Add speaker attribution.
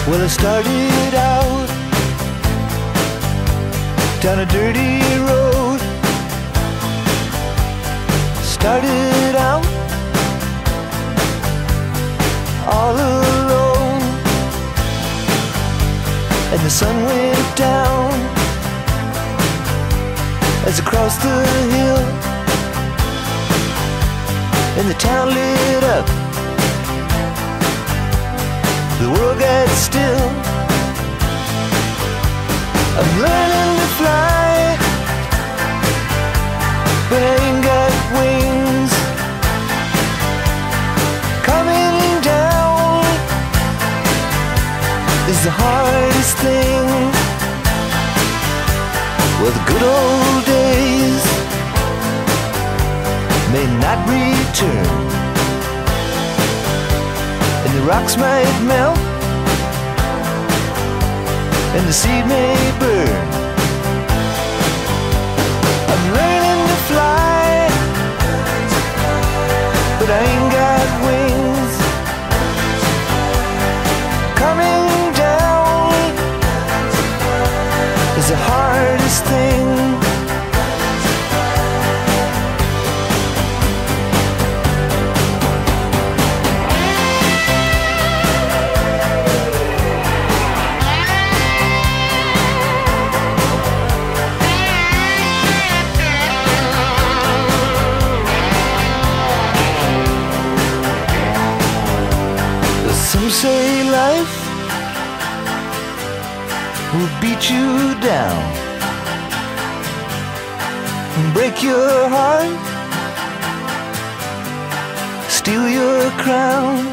Speaker 1: Well, I started out down a dirty road. Started out all alone, and the sun went down as I crossed the hill, and the town lit up. The world got still. I'm learning to fly, but I ain't got wings. Coming down is the hardest thing. Well, the good old days may not return, and the rocks might melt, and the sea may burn. I'm learning to fly, but I ain't got wings. Coming down is the hardest thing. Some say life will beat you down and break your heart, steal your crown.